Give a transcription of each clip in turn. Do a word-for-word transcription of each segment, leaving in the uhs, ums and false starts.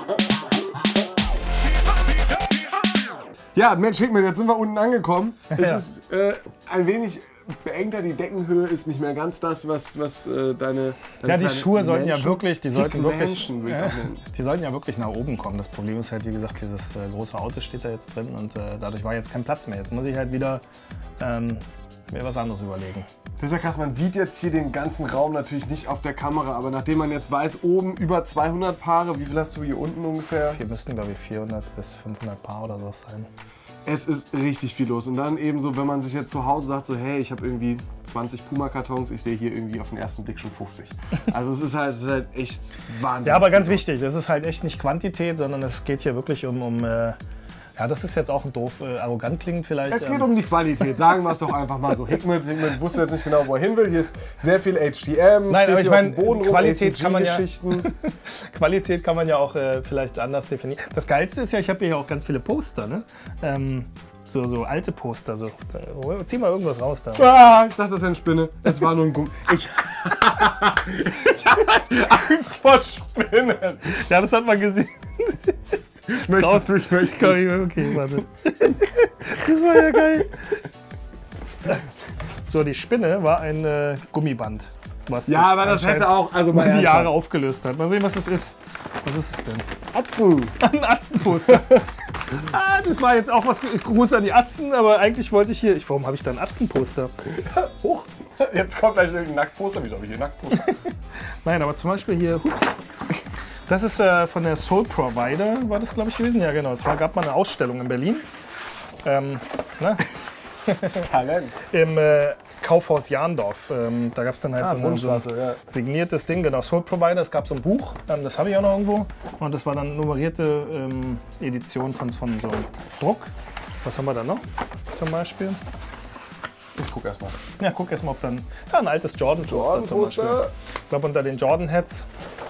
Ja, Mensch, Hickman, jetzt sind wir unten angekommen. Es ja. ist äh, ein wenig beengter, die Deckenhöhe ist nicht mehr ganz das, was, was äh, deine, deine Ja, die Schuhe sollten Menschen, ja wirklich, die sollten wirklich, Menschen, äh, die sollten ja wirklich nach oben kommen. Das Problem ist halt, wie gesagt, dieses äh, große Auto steht da jetzt drin und äh, dadurch war jetzt kein Platz mehr. Jetzt muss ich halt wieder ähm, mir was anderes überlegen. Das ist ja krass, man sieht jetzt hier den ganzen Raum natürlich nicht auf der Kamera, aber nachdem man jetzt weiß, oben über zweihundert Paare, wie viel hast du hier unten ungefähr? Hier müssten, glaube ich, vierhundert bis fünfhundert Paar oder sowas sein. Es ist richtig viel los und dann eben so, wenn man sich jetzt zu Hause sagt, so hey, ich habe irgendwie zwanzig Puma-Kartons, ich sehe hier irgendwie auf den ersten Blick schon fünfzig. Also es ist halt, es ist halt echt Wahnsinn. Ja, aber ganz wichtig, das ist halt echt nicht Quantität, sondern es geht hier wirklich um, um äh, ja, das ist jetzt auch ein doof, äh, arrogant klingt vielleicht. Es geht um die Qualität, sagen wir es doch einfach mal so. Hickman, Hickman wusste jetzt nicht genau, wo er hin will. Hier ist sehr viel H D M, Nein, aber ich meine, Qualität, rum, kann man ja, Qualität kann man ja auch äh, vielleicht anders definieren. Das Geilste ist ja, ich habe hier auch ganz viele Poster, ne? Ähm, so, so alte Poster, so. Zieh mal irgendwas raus da. Ah, ich dachte, das wäre eine Spinne. Es war nur ein Gummi. Ich, ich hatte Angst vor Spinnen. Ja, das hat man gesehen. Möchtest du, ich möchte nicht. Okay, warte. Das war ja geil. So, die Spinne war ein äh, Gummiband. Was ja, aber das hätte auch also mal die Jahre aufgelöst hat. Mal sehen, was das ist. Was ist es denn? Atzen. Ein Atzenposter. Ah, das war jetzt auch was. Gruß an die Atzen, aber eigentlich wollte ich hier. Ich, warum habe ich da ein Atzenposter? Hoch. Jetzt kommt gleich irgendein Nacktposter. Wieso habe ich hier Nacktposter? Nein, aber zum Beispiel hier. Hups. Das ist äh, von der Soul Provider, war das, glaube ich, gewesen? Ja, genau. Es war, gab mal eine Ausstellung in Berlin. Ähm, ne? Talent. Im äh, Kaufhaus Jahndorf. Ähm, da gab es dann halt ah, so, ein, so ein ja. signiertes Ding, genau, Soul Provider. Es gab so ein Buch, ähm, das habe ich auch noch irgendwo. Und das war dann eine nummerierte ähm, Edition von, von so einem Druck. Was haben wir da noch zum Beispiel? Ich guck erst mal. Ja, guck erst mal, ob dann. Ja, ein altes Jordan-Poster Jordan zum Beispiel. Ich glaube, unter den Jordan-Heads.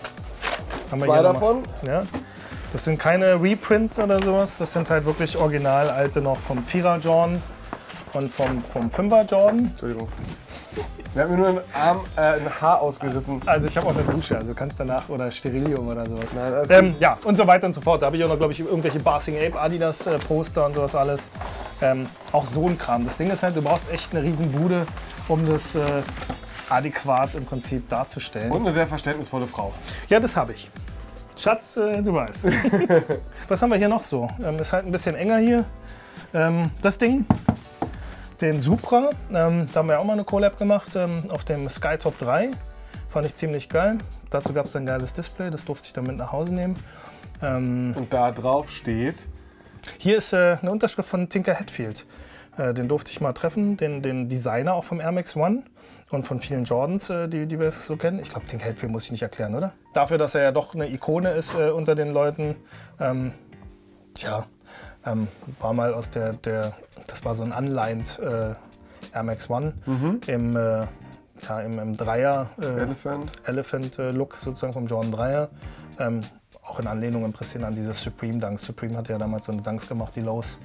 Zwei davon? Ja. Das sind keine Reprints oder sowas, das sind halt wirklich original alte noch vom Vierer Jordan und vom, vom Fünfer Jordan. Entschuldigung. Wir haben mir nur einen Arm, äh, ein Haar ausgerissen. Also ich habe auch eine Dusche, also kannst danach, oder Sterilium oder sowas. Nein, alles ähm, ja, und so weiter und so fort. Da habe ich auch noch, glaube ich, irgendwelche Barsing Ape Adidas äh, Poster und sowas alles. Ähm, auch so ein Kram. Das Ding ist halt, du brauchst echt eine riesen Bude, um das äh, adäquat im Prinzip darzustellen. Und eine sehr verständnisvolle Frau. Ja, das habe ich. Schatz, äh, du weißt. Was haben wir hier noch so? Ähm, ist halt ein bisschen enger hier. Ähm, das Ding, den Supra, ähm, da haben wir auch mal eine Collab gemacht ähm, auf dem Skytop drei. Fand ich ziemlich geil. Dazu gab es ein geiles Display, das durfte ich dann mit nach Hause nehmen. Ähm, Und da drauf steht? Hier ist äh, eine Unterschrift von Tinker Hatfield. Äh, den durfte ich mal treffen, den, den Designer auch vom Air Max One. Und von vielen Jordans, die, die wir so kennen. Ich glaube, Tinker Hatfield muss ich nicht erklären, oder? Dafür, dass er ja doch eine Ikone ist äh, unter den Leuten. Ähm, tja, ähm, war mal aus der, der, das war so ein unlined äh, Air Max One mhm. im, äh, ja, im, im Dreier äh, Elephant, Elephant äh, Look sozusagen vom Jordan Dreier. Ähm, auch in Anlehnung ein bisschen an dieses Supreme Dunks. Supreme hat ja damals so eine Dunks gemacht, die Lows.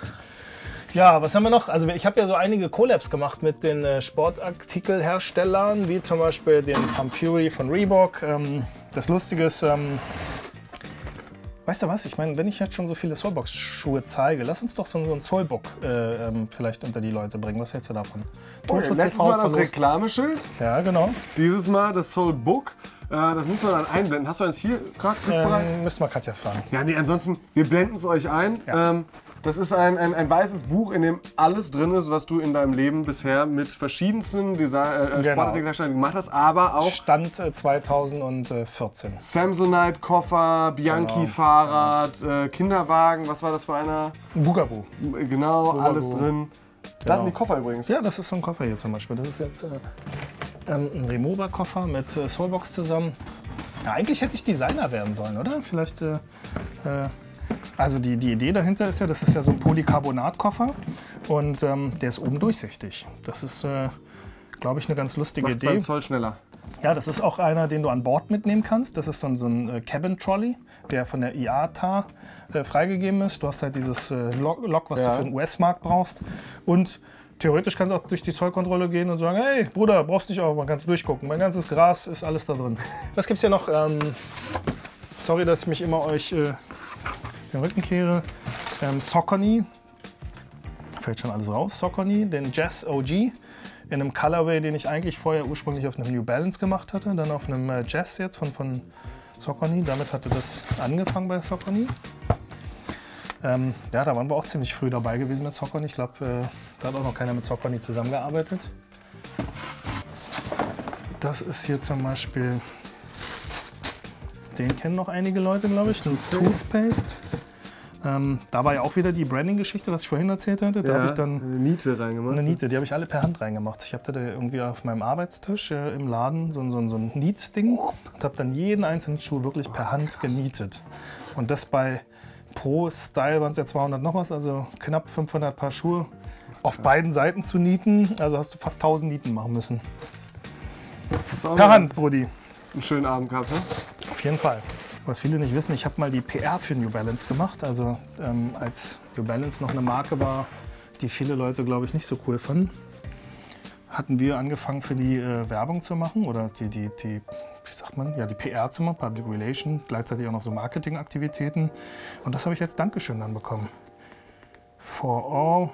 Ja, was haben wir noch? Also ich habe ja so einige Collabs gemacht mit den äh, Sportartikelherstellern, wie zum Beispiel den Pump Fury von Reebok. Ähm, das Lustige ist, ähm, weißt du was? Ich meine, wenn ich jetzt schon so viele Soulbox-Schuhe zeige, lass uns doch so, so ein Soulbook äh, ähm, vielleicht unter die Leute bringen. Was hältst du davon? Oh, letztes Mal das Reklameschild. Ja, genau. Dieses Mal das Soulbook. Äh, das müssen wir dann einblenden. Hast du eins hier gerade griffbereit? Ähm, müssen wir Katja fragen. Ja, nee, ansonsten, wir blenden es euch ein. Ja. Ähm, Das ist ein, ein, ein weißes Buch, in dem alles drin ist, was du in deinem Leben bisher mit verschiedensten Design- äh, Genau. Sportartikelherstellern gemacht hast, aber auch Stand äh, zweitausendvierzehn. Samsonite, Koffer, Bianchi, Genau. Fahrrad, äh, Kinderwagen, was war das für einer? Bugaboo. Genau, Bugaboo. alles drin. Das Genau. sind die Koffer übrigens. Ja, das ist so ein Koffer hier zum Beispiel. Das ist jetzt äh, ähm, ein Remover-Koffer mit äh, Soulbox zusammen. Ja, eigentlich hätte ich Designer werden sollen, oder? Vielleicht. Äh, äh, also die, die Idee dahinter ist ja, das ist ja so ein Polycarbonat-Koffer und ähm, der ist oben durchsichtig. Das ist, äh, glaube ich, eine ganz lustige Macht's Idee. beim Zoll schneller. Ja, das ist auch einer, den du an Bord mitnehmen kannst. Das ist so ein, so ein äh, Cabin Trolley, der von der I A T A äh, freigegeben ist. Du hast halt dieses äh, Lok, Lok, was Ja. du für den U S-Markt brauchst. Und theoretisch kannst du auch durch die Zollkontrolle gehen und sagen, hey Bruder, brauchst nicht auch, man kann durchgucken. Mein ganzes Gras ist alles da drin. Was gibt's hier noch? Ähm, sorry, dass ich mich immer euch äh, den Rücken kehre. Ähm, Saucony, fällt schon alles raus, Saucony, den Jazz O G in einem Colorway, den ich eigentlich vorher ursprünglich auf einem New Balance gemacht hatte, dann auf einem äh, Jazz jetzt von, von Saucony. Damit hatte das angefangen bei Saucony. Ähm, ja, da waren wir auch ziemlich früh dabei gewesen mit Saucony. Ich glaube, äh, da hat auch noch keiner mit Saucony zusammengearbeitet. Das ist hier zum Beispiel, den kennen noch einige Leute, glaube ich, den Toothpaste. Ähm, da war ja auch wieder die Branding-Geschichte, was ich vorhin erzählt hatte. Da ja, habe ich dann eine Niete reingemacht. Eine Niete, die habe ich alle per Hand reingemacht. Ich habe da irgendwie auf meinem Arbeitstisch äh, im Laden so, so, so ein Niet-Ding und habe dann jeden einzelnen Schuh wirklich per Hand Krass. genietet. Und das bei pro Style waren es ja zweihundert noch was, also knapp fünfhundert Paar Schuhe auf beiden Seiten zu nieten. Also hast du fast tausend Nieten machen müssen. Per Hand, Brudi. Einen schönen Abend gehabt, ne? Auf jeden Fall. Was viele nicht wissen, ich habe mal die P R für New Balance gemacht. Also ähm, als New Balance noch eine Marke war, die viele Leute, glaube ich, nicht so cool fanden, hatten wir angefangen für die äh, Werbung zu machen oder die, die, die, wie sagt man, ja, die P R zu machen, Public Relation, gleichzeitig auch noch so Marketingaktivitäten. Und das habe ich als Dankeschön dann bekommen. For all.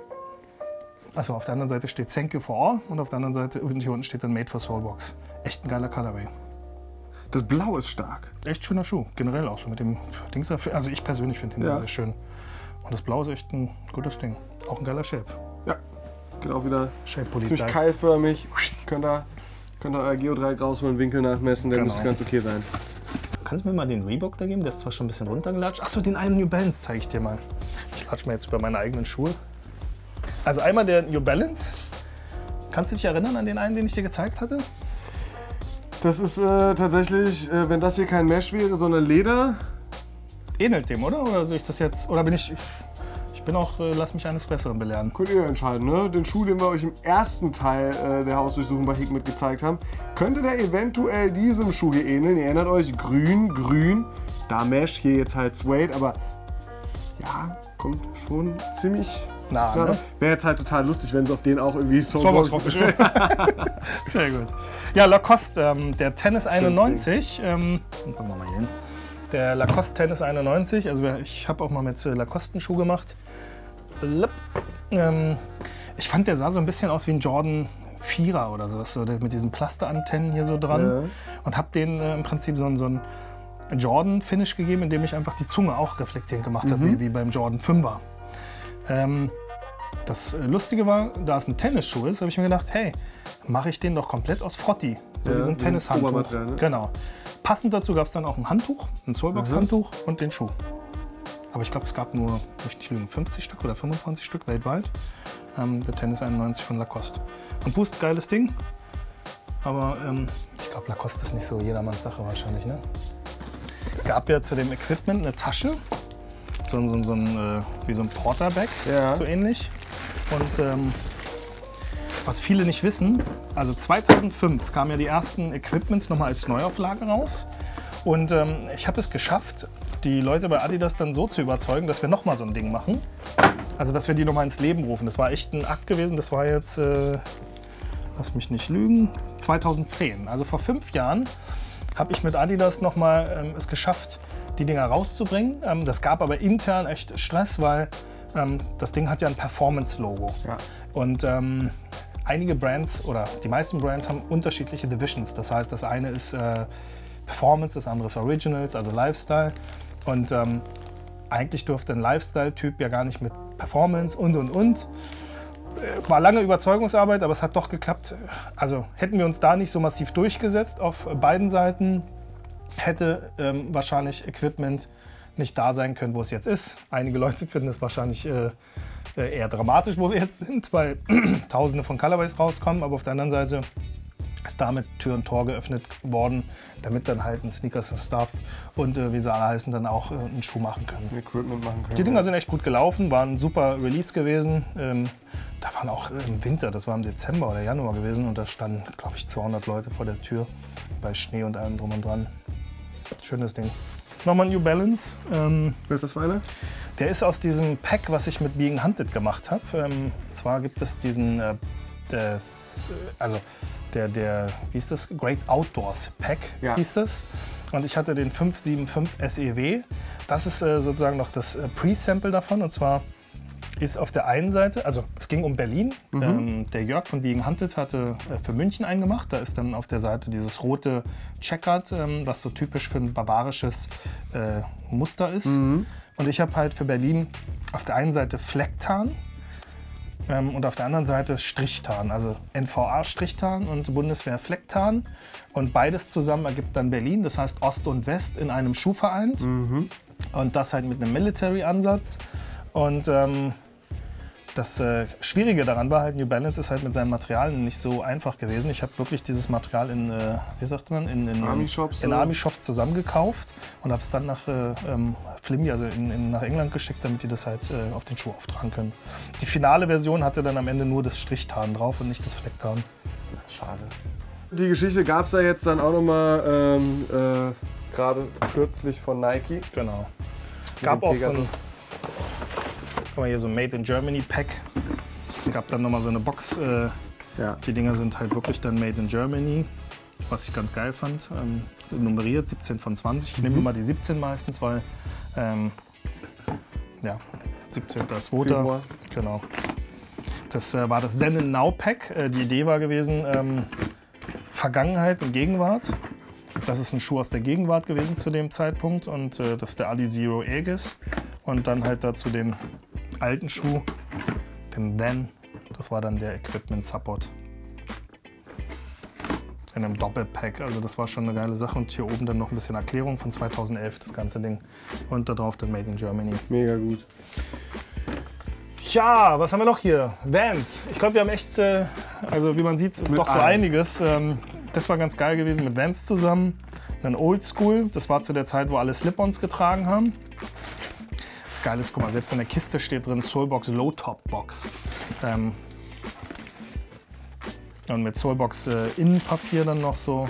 Also auf der anderen Seite steht Thank you for all und auf der anderen Seite hier unten steht dann Made for Soulbox. Echt ein geiler Colorway. Das Blau ist stark. Echt schöner Schuh, generell auch so mit dem Dings dafür. Also ich persönlich finde den ja. sehr, sehr schön. Und das Blau ist echt ein gutes Ding. Auch ein geiler Shape. Ja, geht auch wieder Shape-Polizei. Ziemlich keilförmig. Könnt ihr, könnt ihr euer Geodreieck rausholen, Winkel nachmessen, der genau. müsste ganz okay sein. Kannst du mir mal den Reebok da geben? Der ist zwar schon ein bisschen runtergelatscht. Achso, den einen New Balance zeige ich dir mal. Ich latsche mir jetzt über meine eigenen Schuhe. Also einmal der New Balance. Kannst du dich erinnern an den einen, den ich dir gezeigt hatte? Das ist äh, tatsächlich, äh, wenn das hier kein Mesh wäre, sondern Leder. Ähnelt dem, oder? Oder soll ich das jetzt? Oder bin ich. Ich bin auch, äh, lass mich eines Besseren belehren. Könnt ihr entscheiden, ne? Den Schuh, den wir euch im ersten Teil äh, der Hausdurchsuchung bei Hickmet gezeigt haben, könnte der eventuell diesem Schuh hier ähneln. Ihr erinnert euch, grün, grün, da Mesh, hier jetzt halt Suede, aber ja, kommt schon ziemlich. Na, ja, ne? Wäre jetzt halt total lustig, wenn es auf den auch irgendwie Soulbox drauf geschrieben. Sehr gut. Ja, Lacoste, ähm, der Tennis einundneunzig. Ähm, gucken wir mal hier hin. Der Lacoste Tennis einundneunzig. Also ich habe auch mal mit äh, Lacoste einen Schuh gemacht. Ähm, ich fand, der sah so ein bisschen aus wie ein Jordan Vierer oder sowas, so, mit diesen Plasterantennen hier so dran. Ja. Und habe den äh, im Prinzip so, so ein Jordan-Finish gegeben, indem ich einfach die Zunge auch reflektierend gemacht mhm. habe, wie, wie beim Jordan Fünfer. Ähm, das Lustige war, da es ein Tennisschuh ist, habe ich mir gedacht, hey, mache ich den doch komplett aus Frotti. So ja, wie so ein Tennishandtuch. Ne? Genau. Passend dazu gab es dann auch ein Handtuch, ein Soulbox-Handtuch mhm. und den Schuh. Aber ich glaube, es gab nur, möchte ich lügen, fünfzig Stück oder fünfundzwanzig Stück weltweit. Ähm, der Tennis einundneunzig von Lacoste. Und Boost, geiles Ding. Aber ähm, ich glaube, Lacoste ist nicht so jedermanns Sache wahrscheinlich, ne? Gab ja zu dem Equipment eine Tasche. So, so, so ein, äh, wie so ein Porterbag, ja. so ähnlich. Und ähm, was viele nicht wissen, also zweitausendfünf kamen ja die ersten Equipments nochmal als Neuauflage raus. Und ähm, ich habe es geschafft, die Leute bei Adidas dann so zu überzeugen, dass wir nochmal so ein Ding machen. Also dass wir die nochmal ins Leben rufen. Das war echt ein Akt gewesen, das war jetzt, äh, lass mich nicht lügen, zweitausendzehn. Also vor fünf Jahren habe ich mit Adidas nochmal ähm, es geschafft, die Dinger rauszubringen. Ähm, das gab aber intern echt Stress, weil ähm, das Ding hat ja ein Performance-Logo. Ja. Und ähm, einige Brands oder die meisten Brands haben unterschiedliche Divisions. Das heißt, das eine ist äh, Performance, das andere ist Originals, also Lifestyle. Und ähm, eigentlich durfte ein Lifestyle-Typ ja gar nicht mit Performance und und und. War lange Überzeugungsarbeit, aber es hat doch geklappt. Also hätten wir uns da nicht so massiv durchgesetzt auf beiden Seiten, hätte ähm, wahrscheinlich Equipment nicht da sein können, wo es jetzt ist. Einige Leute finden es wahrscheinlich äh, eher dramatisch, wo wir jetzt sind, weil Tausende von Colorways rauskommen. Aber auf der anderen Seite ist damit Tür und Tor geöffnet worden, damit dann halt ein Sneakers and Stuff und äh, wie sie alle heißen, dann auch äh, einen Schuh machen können. Equipment machen können. Die Dinger sind echt gut gelaufen, waren ein super Release gewesen. Ähm, da waren auch im Winter, das war im Dezember oder Januar gewesen und da standen, glaube ich, zweihundert Leute vor der Tür bei Schnee und allem drum und dran. Schönes Ding. Nochmal New Balance. Ähm, Wer ist das für einer? Der ist aus diesem Pack, was ich mit Being Hunted gemacht habe. Ähm, zwar gibt es diesen, äh, das, also der, der, wie hieß das? Great Outdoors Pack, ja. hieß das. und ich hatte den fünf sieben fünf S E W. Das ist äh, sozusagen noch das äh, Pre-Sample davon, und zwar ist auf der einen Seite, also es ging um Berlin. Mhm. Ähm, der Jörg von Being Hunted hatte äh, für München einen gemacht. Da ist dann auf der Seite dieses rote Checkered, ähm, was so typisch für ein bavarisches äh, Muster ist. Mhm. Und ich habe halt für Berlin auf der einen Seite Flecktarn ähm, und auf der anderen Seite Strichtarn. Also N V A-Strichtarn und Bundeswehr-Flecktarn. Und beides zusammen ergibt dann Berlin, das heißt Ost und West in einem Schuh vereint. Mhm. Und das halt mit einem Military-Ansatz. Und ähm, das äh, Schwierige daran war halt, New Balance ist halt mit seinen Materialien nicht so einfach gewesen. Ich habe wirklich dieses Material in, äh, wie sagt man, in, in Army-Shops in Army-Shops zusammengekauft und habe es dann nach äh, ähm, Flimby, also in, in, nach England geschickt, damit die das halt äh, auf den Schuh auftragen können. Die finale Version hatte dann am Ende nur das Strichtarn drauf und nicht das Flecktarn. Schade. Die Geschichte gab es ja jetzt dann auch nochmal ähm, äh, gerade kürzlich von Nike. Genau. Gab auch von... Guck mal hier, so Made in Germany Pack. Es gab dann nochmal so eine Box. Äh, ja. Die Dinger sind halt wirklich dann Made in Germany, was ich ganz geil fand. Ähm, nummeriert siebzehn von zwanzig. Ich mhm. nehme immer die siebzehn meistens, weil ähm, ja, siebzehnter zweiter Genau. Das äh, war das Zen and Now Pack. Äh, die Idee war gewesen, ähm, Vergangenheit und Gegenwart. Das ist ein Schuh aus der Gegenwart gewesen zu dem Zeitpunkt und äh, das ist der Adizero Aegis. Und dann halt dazu den alten Schuh, den Then, das war dann der Equipment Support. In einem Doppelpack, also das war schon eine geile Sache. Und hier oben dann noch ein bisschen Erklärung von zweitausendelf, das ganze Ding. Und da drauf dann Made in Germany. Mega gut. Ja, was haben wir noch hier? Vans. Ich glaube, wir haben echt, äh, also wie man sieht, mit doch so allem. einiges. Ähm, das war ganz geil gewesen mit Vans zusammen. Dann Oldschool, das war zu der Zeit, wo alle Slip-Ons getragen haben. Das Geile ist, guck mal, selbst in der Kiste steht drin Soulbox Low Top Box. Ähm, und mit Soulbox äh, Innenpapier dann noch so.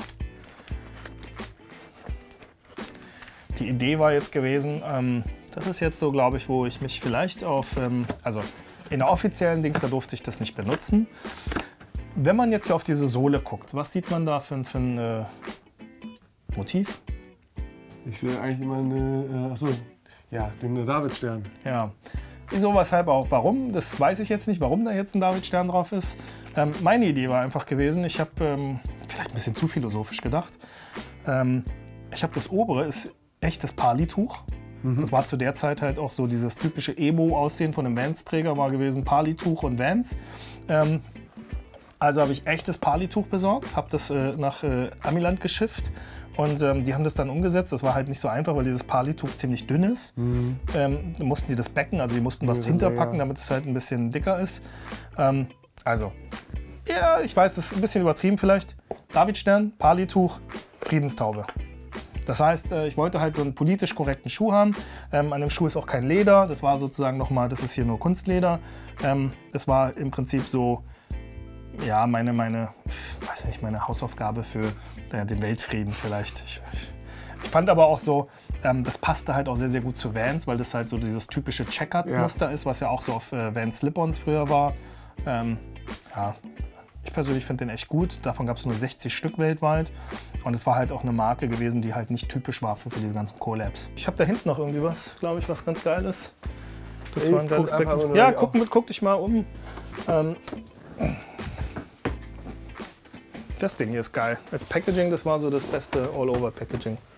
Die Idee war jetzt gewesen, ähm, das ist jetzt so, glaube ich, wo ich mich vielleicht auf, ähm, also in der offiziellen Dings, da durfte ich das nicht benutzen. Wenn man jetzt hier auf diese Sohle guckt, was sieht man da für, für ein äh, Motiv? Ich sehe eigentlich immer eine, äh, achso, ja, den Davidstern. Ja. Wieso, weshalb auch, warum? Das weiß ich jetzt nicht, warum da jetzt ein Davidstern drauf ist. Ähm, meine Idee war einfach gewesen, ich habe ähm, vielleicht ein bisschen zu philosophisch gedacht. Ähm, ich habe das obere, ist echtes Pali-Tuch. Mhm. Das war zu der Zeit halt auch so dieses typische Emo-Aussehen von einem Vans-Träger war gewesen, Pali-Tuch und Vans. Ähm, also habe ich echtes Pali-Tuch besorgt, habe das äh, nach äh, Amiland geschifft. Und ähm, die haben das dann umgesetzt. Das war halt nicht so einfach, weil dieses Pali-Tuch ziemlich dünn ist. Mhm. Ähm, da mussten die das Becken, also die mussten was ja, hinterpacken, ja. damit es halt ein bisschen dicker ist. Ähm, also, ja, ich weiß, das ist ein bisschen übertrieben vielleicht. Davidstern, Pali-Tuch, Friedenstaube. Das heißt, äh, ich wollte halt so einen politisch korrekten Schuh haben. Ähm, an dem Schuh ist auch kein Leder. Das war sozusagen nochmal, das ist hier nur Kunstleder. Ähm, das war im Prinzip so, ja, meine, meine, weiß nicht, meine Hausaufgabe für äh, den Weltfrieden vielleicht. Ich, ich, ich fand aber auch so, ähm, das passte halt auch sehr, sehr gut zu Vans, weil das halt so dieses typische Checkered-Muster ja. ist, was ja auch so auf äh, Vans Slip-Ons früher war. Ähm, ja, ich persönlich finde den echt gut. Davon gab es nur sechzig Stück weltweit. Und es war halt auch eine Marke gewesen, die halt nicht typisch war für, für diese ganzen Collabs. Ich habe da hinten noch irgendwie was, glaube ich, was ganz Geiles. Das ich war ein geiles Becken. Ja, guck, guck dich mal um. Ähm, Das Ding hier ist geil. Als Packaging, das war so das beste All-Over-Packaging.